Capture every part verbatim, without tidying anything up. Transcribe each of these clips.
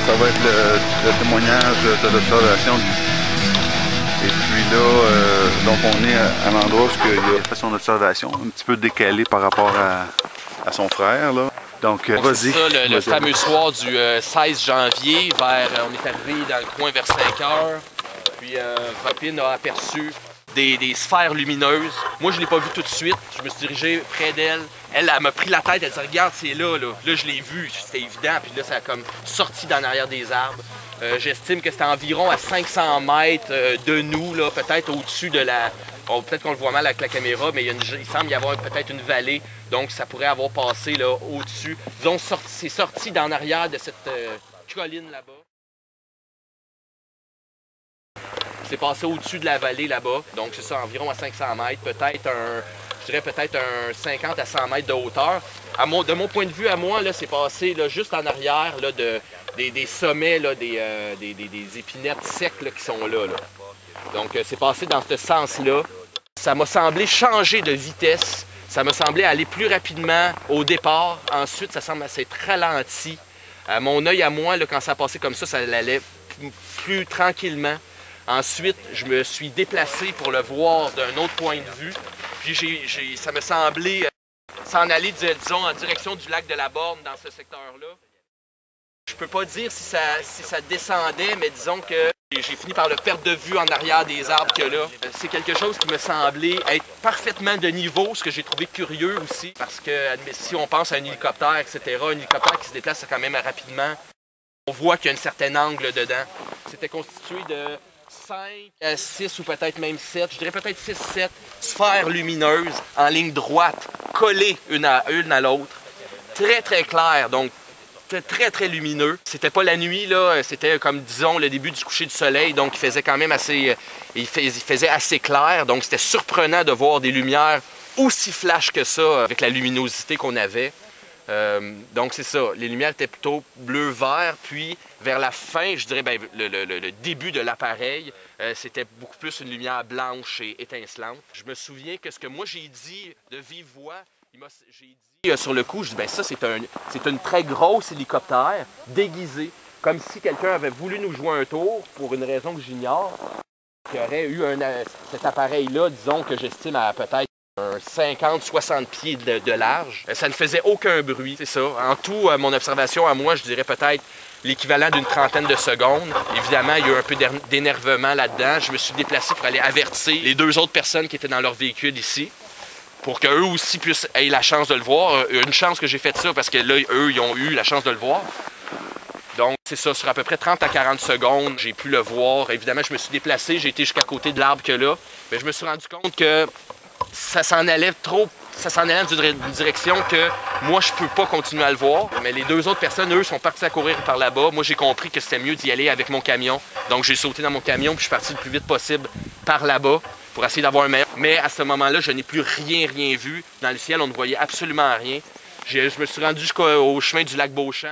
ça va être le, le témoignage de l'observation. Et puis là, euh, donc on est à, à l'endroit où il a fait son observation, un petit peu décalé par rapport à, à son frère, là. Donc, donc vas-y. C'est ça, le, le fameux soir du euh, seize janvier, vers, on est arrivé dans le coin vers cinq heures. Puis euh, Robin a aperçu des, des sphères lumineuses. Moi, je ne l'ai pas vu tout de suite. Je me suis dirigé près d'elle. Elle, elle m'a pris la tête. Elle dit « Regarde, c'est là, là. » Là, je l'ai vu. C'était évident. Puis là, ça a comme sorti d'en arrière des arbres. Euh, J'estime que c'était environ à cinq cents mètres euh, de nous, là, peut-être au-dessus de la... Bon, peut-être qu'on le voit mal avec la caméra, mais il, y a une... il semble y avoir peut-être une vallée. Donc, ça pourrait avoir passé là au-dessus. Disons, sorti... c'est sorti d'en arrière de cette euh, colline là-bas. C'est passé au-dessus de la vallée là-bas, donc c'est ça, environ à cinq cents mètres, peut-être un, je dirais peut-être un cinquante à cent mètres de hauteur. À mon, de mon point de vue à moi, là, c'est passé là, juste en arrière là, de, des, des sommets, là, des, euh, des, des, des épinettes secs là, qui sont là. là. Donc euh, c'est passé dans ce sens-là. Ça m'a semblé changer de vitesse, ça m'a semblé aller plus rapidement au départ. Ensuite, ça semble s'être ralenti. À mon œil à moi, là, quand ça passait comme ça, ça allait plus tranquillement. Ensuite, je me suis déplacé pour le voir d'un autre point de vue. Puis j'ai, j'ai, ça me semblait euh, s'en aller, disons, en direction du lac de la Borne dans ce secteur-là. Je peux pas dire si ça, si ça descendait, mais disons que j'ai fini par le perdre de vue en arrière des arbres que là. C'est quelque chose qui me semblait être parfaitement de niveau, ce que j'ai trouvé curieux aussi. Parce que si on pense à un hélicoptère, et cetera, un hélicoptère qui se déplace quand même rapidement, on voit qu'il y a un certain angle dedans. C'était constitué de cinq à six ou peut-être même sept, je dirais peut-être six sept sphères lumineuses en ligne droite, collées une à, une à l'autre. Très, très claires, donc très, très lumineux. C'était pas la nuit, là, c'était comme, disons, le début du coucher du soleil, donc il faisait quand même assez, il fais, il faisait assez clair, donc c'était surprenant de voir des lumières aussi flash que ça avec la luminosité qu'on avait. Euh, donc c'est ça, les lumières étaient plutôt bleu-vert, puis vers la fin, je dirais ben, le, le, le début de l'appareil, euh, c'était beaucoup plus une lumière blanche et étincelante. Je me souviens que ce que moi j'ai dit de vive voix, j'ai dit euh, sur le coup, je dis ben ça c'est un, c'est une très grosse hélicoptère déguisée, comme si quelqu'un avait voulu nous jouer un tour pour une raison que j'ignore, qui aurait eu un, cet appareil-là, disons que j'estime à peut-être cinquante soixante pieds de, de large. Ça ne faisait aucun bruit, c'est ça. En tout, mon observation à moi, je dirais peut-être l'équivalent d'une trentaine de secondes. Évidemment, il y a eu un peu d'énervement là-dedans. Je me suis déplacé pour aller avertir les deux autres personnes qui étaient dans leur véhicule ici, pour qu'eux aussi puissent aient la chance de le voir. Une chance que j'ai fait ça, parce que là, eux, ils ont eu la chance de le voir. Donc, c'est ça, sur à peu près trente à quarante secondes, j'ai pu le voir. Évidemment, je me suis déplacé, j'ai été jusqu'à côté de l'arbre que là. Mais je me suis rendu compte que ça s'en allait trop, ça s'en allait dans une direction que moi, je peux pas continuer à le voir. Mais les deux autres personnes, eux, sont partis à courir par là-bas. Moi, j'ai compris que c'était mieux d'y aller avec mon camion. Donc, j'ai sauté dans mon camion, puis je suis parti le plus vite possible par là-bas pour essayer d'avoir un meilleur. Mais à ce moment-là, je n'ai plus rien, rien vu. Dans le ciel, on ne voyait absolument rien. Je me suis rendu jusqu'au chemin du lac Beauchamp.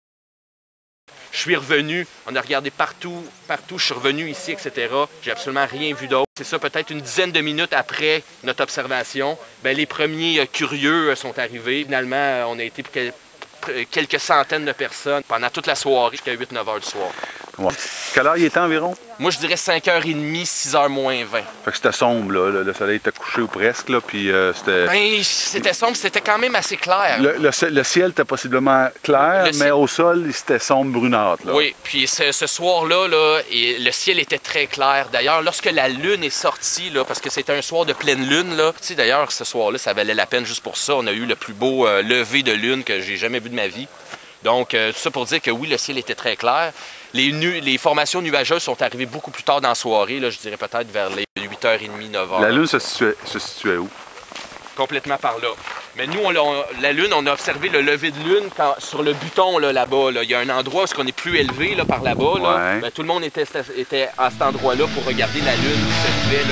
Je suis revenu, on a regardé partout, partout, je suis revenu ici, et cetera. J'ai absolument rien vu d'autre. C'est ça, peut-être une dizaine de minutes après notre observation, bien, les premiers euh, curieux euh, sont arrivés. Finalement, euh, on a été quel quelques centaines de personnes pendant toute la soirée, jusqu'à huit neuf heures du soir. Ouais. Quelle heure il était environ? Moi, je dirais cinq heures trente, six heures moins vingt. Fait que c'était sombre, là. Le, le soleil était couché ou presque, là, puis euh, c'était... Ben, c'était sombre, c'était quand même assez clair. Le, le, le ciel était possiblement clair, le mais ciel... au sol, c'était sombre brunâtre, là. Oui, puis ce, ce soir-là, là, et le ciel était très clair. D'ailleurs, lorsque la lune est sortie, là, parce que c'était un soir de pleine lune, là, tu sais, d'ailleurs, ce soir-là, ça valait la peine juste pour ça. On a eu le plus beau euh, lever de lune que j'ai jamais vu de ma vie. Donc, euh, tout ça pour dire que oui, le ciel était très clair. Les, nu les formations nuageuses sont arrivées beaucoup plus tard dans la soirée, là, je dirais peut-être vers les huit heures trente, neuf heures. La Lune se situait, se situait où? Complètement par là. Mais nous, on, on, la Lune, on a observé le lever de Lune quand, sur le buton là-bas. Là, il y a un endroit où on est plus élevé là, par là-bas. Là. Ouais. Ben, tout le monde était, était à cet endroit-là pour regarder la Lune qui se levait. Là,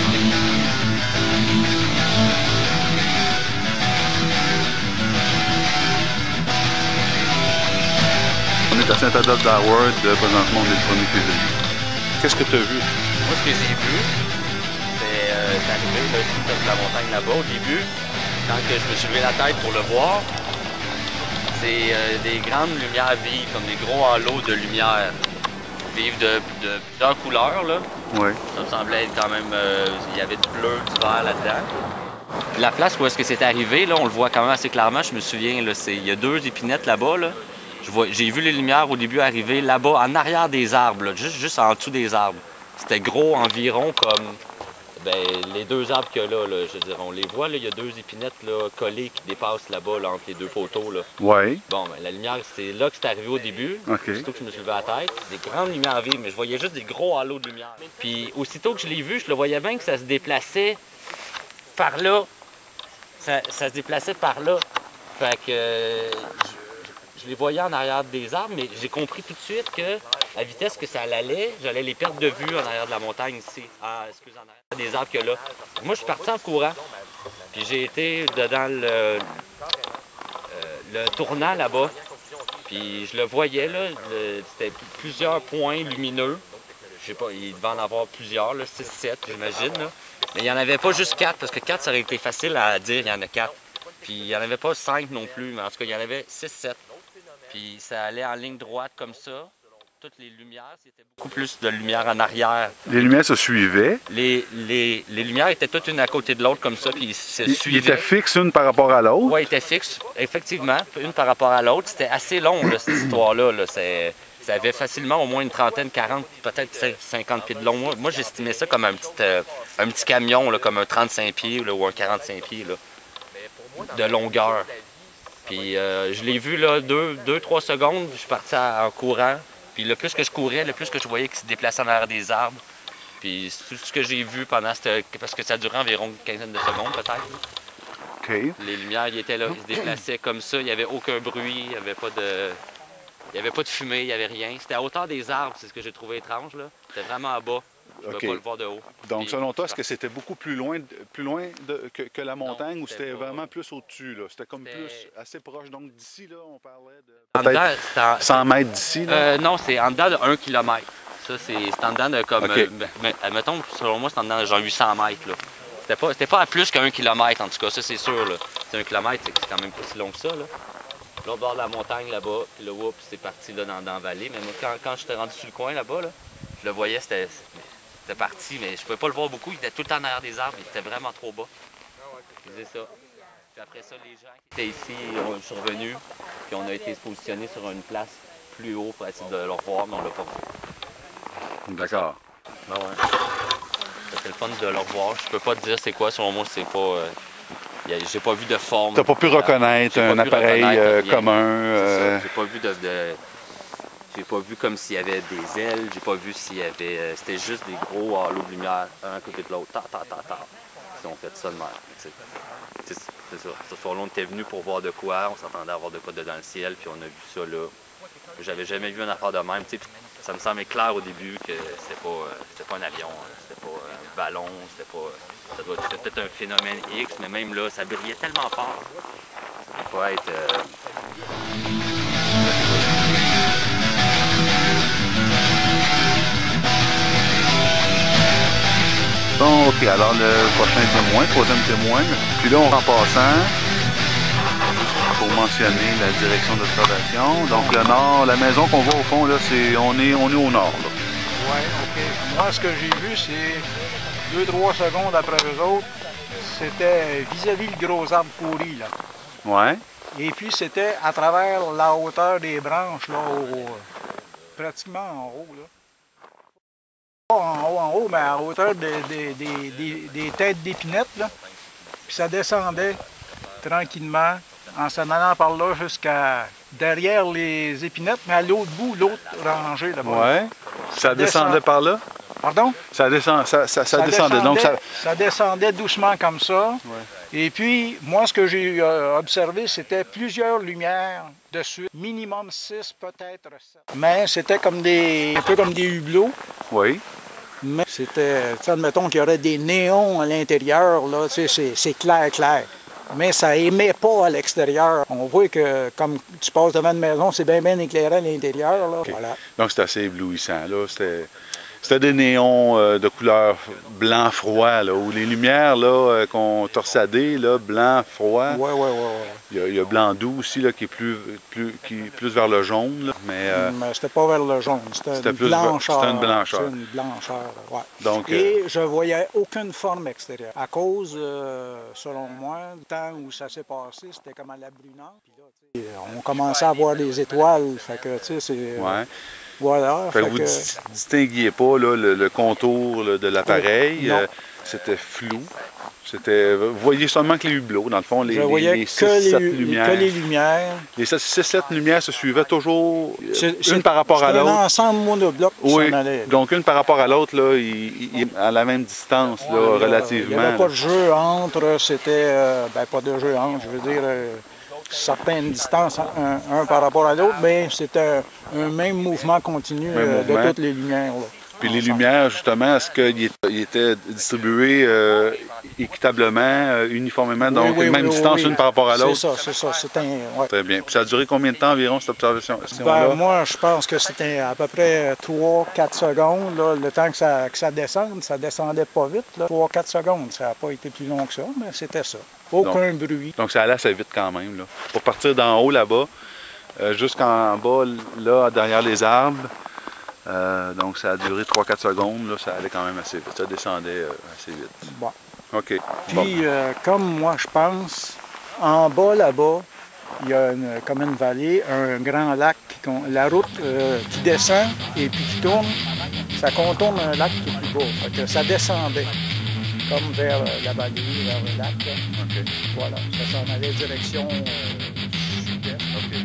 On est à Saint-Adolphe d'Howard, présentement on est le premier février. Qu'est-ce que tu as vu? Moi, ce que j'ai vu, c'est euh, arrivé là, de la montagne là-bas au début, quand que je me suis levé la tête pour le voir. c'est euh, des grandes lumières vives, comme des gros halos de lumière vives de, de plusieurs couleurs, là. Oui. Ça me semblait être quand même... Euh, il y avait du bleu, du vert là-dedans. La place où est-ce que c'est arrivé, là, on le voit quand même assez clairement. Je me souviens, là, il y a deux épinettes là-bas, là. J'ai vu les lumières au début arriver là-bas, en arrière des arbres, là, juste, juste en dessous des arbres. C'était gros environ comme ben, les deux arbres qu'il y a là, là, je veux dire, on les voit, là, il y a deux épinettes là, collées qui dépassent là-bas là, entre les deux poteaux. Là. Oui. Bon, ben, la lumière, c'est là que c'est arrivé au début. Okay. Aussitôt que je me suis levé à la tête, des grandes lumières vives, mais je voyais juste des gros halos de lumière. Puis aussitôt que je l'ai vu, je le voyais bien que ça se déplaçait par là. Ça, ça se déplaçait par là. Fait que euh, je, je les voyais en arrière des arbres, mais j'ai compris tout de suite que la vitesse que ça allait, j'allais les perdre de vue en arrière de la montagne ici. Ah, excusez, en arrière des arbres que là. Moi, je suis parti en courant. Puis j'ai été dedans le, euh, le tournant là-bas. Puis je le voyais, là. C'était plusieurs points lumineux. Je sais pas, il devait en avoir plusieurs, là, six, sept, j'imagine. Mais il n'y en avait pas juste quatre, parce que quatre, ça aurait été facile à dire, il y en a quatre. Puis il n'y en avait pas cinq non plus, mais en tout cas, il y en avait six, sept. Puis ça allait en ligne droite comme ça. Toutes les lumières, c'était beaucoup plus de lumière en arrière. Les lumières se suivaient. Les, les, les lumières étaient toutes une à côté de l'autre comme ça, puis ils se Ils suivaient. Ils étaient fixes une par rapport à l'autre? Oui, ils étaient fixes, effectivement, une par rapport à l'autre. C'était assez long, là, cette histoire-là. Là. Ça avait facilement au moins une trentaine, quarante, peut-être cinquante pieds de long. Moi, moi j'estimais ça comme un petit, euh, un petit camion, là, comme un trente-cinq pieds là, ou un quarante-cinq pieds là, de longueur. Puis euh, je l'ai vu là, deux, deux, trois secondes, je suis parti en courant. Puis le plus que je courais, le plus que je voyais qu'il se déplaçait en arrière des arbres. Puis tout ce que j'ai vu pendant cette... parce que ça durait environ une quinzaine de secondes peut-être. OK. Les lumières, ils étaient là, ils se déplaçaient comme ça, il n'y avait aucun bruit, il n'y avait pas de... Il n'y avait pas de fumée, il n'y avait rien. C'était à hauteur des arbres, c'est ce que j'ai trouvé étrange. Là. C'était vraiment en bas. Je ne pouvais okay. pas le voir de haut. Donc, Puis, selon toi, est-ce que c'était beaucoup plus loin, plus loin de, que, que la montagne non, ou c'était pas... vraiment plus au-dessus? C'était comme plus assez proche. Donc, d'ici, là, on parlait de peut-être en... cent mètres d'ici? Euh, non, c'est en dedans de un kilomètre. Ça, c'est en dedans de comme... Okay. Euh, admettons, selon moi, c'est en dedans de genre huit cents mètres. C'était pas, pas à plus qu'un kilomètre, en tout cas. Ça, c'est sûr. C'est un kilomètre, c'est quand même pas si long que ça. Là. L'autre bord de la montagne là-bas, puis là, oups, c'est parti là, dans, dans la vallée. Mais moi, quand, quand j'étais rendu sur le coin là-bas, là, je le voyais, c'était parti, mais je pouvais pas le voir beaucoup. Il était tout le temps derrière des arbres, il était vraiment trop bas. C'est ça. Puis après ça, les gens qui étaient ici on, sont revenus, puis on a été positionnés sur une place plus haut pour essayer de le revoir, mais on l'a pas vu. D'accord. Ben ouais. C'était le fun de le revoir. Je peux pas te dire c'est quoi, selon moi, c'est pas... Euh, j'ai pas vu de forme. T'as pas pu reconnaître un appareil euh, commun? Euh... J'ai pas vu de... de j'ai pas vu comme s'il y avait des ailes, j'ai pas vu s'il y avait... Euh, c'était juste des gros halos de lumière, un à côté de l'autre, ta, ta, ta, ta. Ils ont fait ça de même. C'est ça. Ce soir-là, on était venu pour voir de quoi, on s'attendait à voir de quoi de dans le ciel, puis on a vu ça là. J'avais jamais vu une affaire de même. T'sais. Ça me semblait clair au début que c'était pas, euh, pas un avion, c'était pas un ballon, c'était pas... Ça doit être peut-être un phénomène X, mais même là, ça brillait tellement fort. Ça peut pas être... Euh... Bon, OK. Alors, le prochain témoin, troisième témoin. Puis là, on en passant, pour mentionner la direction d'observation. Donc, le nord, la maison qu'on voit au fond, là, c'est on est, on est au nord. Oui, OK. Moi, ce que j'ai vu, c'est deux trois secondes après eux autres, c'était vis-à-vis le gros arbre pourri, là. Ouais. Et puis, c'était à travers la hauteur des branches, là, au, pratiquement en haut, là. Pas en haut, en haut, mais à hauteur de, de, de, de, des têtes d'épinettes, là. Puis ça descendait tranquillement, en s'en allant par là jusqu'à derrière les épinettes, mais à l'autre bout, l'autre rangée, là-bas. Ouais. Ça descendait descend... par là? Pardon? Ça, descend, ça, ça, ça, ça descendait. descendait. Donc ça... ça descendait doucement comme ça. Ouais. Et puis, moi, ce que j'ai euh, observé, c'était plusieurs lumières de suite. Minimum six, peut-être sept. Mais c'était comme des, un peu comme des hublots. Oui. Mais c'était, admettons qu'il y aurait des néons à l'intérieur, là, c'est clair, clair. Mais ça émet pas à l'extérieur. On voit que, comme tu passes devant une maison, c'est bien, bien éclairé à l'intérieur. Okay. Voilà. Donc, c'est assez éblouissant, là. C'était des néons euh, de couleur blanc froid, là, où les lumières là, euh, qu'on torsadées, là, blanc froid. Oui, oui, oui. Ouais. Il y a, il y a blanc doux aussi, là, qui est plus, plus, qui est plus vers le jaune. Là, mais euh, mais c'était pas vers le jaune, c'était une plus blancheur. C'était une blancheur. C'était une blancheur, ouais. Donc, Et euh, je voyais aucune forme extérieure. À cause, euh, selon moi, du temps où ça s'est passé, c'était comme à la brunante. Puis là, tu sais, on commençait à voir des étoiles. Fait que, tu sais, c'est... ouais. Voilà. Fait fait que vous que... ne distinguiez pas là, le, le contour là, de l'appareil. Non. Euh, c'était flou. C'était, vous voyez seulement que les hublots, dans le fond, les, je voyais les, les que, six, les, sept lumières. que les lumières. Les six sept lumières se suivaient toujours, C'est, une c'est, par rapport à l'autre. C'était un ensemble monobloc qui Oui, s'en allait. donc une par rapport à l'autre, là, il, il, à la même distance, là, Ouais, relativement. Il n'y avait pas de jeu entre, c'était, euh, ben pas de jeu entre, je veux dire, euh, certaines distances, un, un par rapport à l'autre, mais c'était un, un même mouvement continu Même euh, mouvement. de toutes les lumières. Là. Puis les lumières, justement, est-ce qu'ils étaient distribués euh, équitablement, euh, uniformément, donc oui, oui, même oui, distance oui. une par rapport à l'autre? C'est ça, c'est ça. C'est un, ouais. Très bien. Puis ça a duré combien de temps environ, cette observation-là? Ben, moi, je pense que c'était à peu près trois quatre secondes, là, le temps que ça, que ça descende. Ça descendait pas vite, trois quatre secondes. Ça n'a pas été plus long que ça, mais c'était ça. Aucun donc, bruit. Donc ça allait assez vite quand même. Là. Pour partir d'en haut là-bas, euh, jusqu'en bas, là, derrière les arbres, Euh, donc ça a duré trois quatre secondes, là, ça allait quand même assez vite, ça descendait euh, assez vite. Bon. OK. Puis, Bon. euh, comme moi, je pense, en bas là-bas, il y a une, comme une vallée, un grand lac, qui, la route euh, qui descend et puis qui tourne, ça contourne un lac qui est plus bas. Fait que ça descendait, comme vers la vallée, vers le lac. Là. OK. Voilà, ça s'en allait direction euh, sud-est. OK.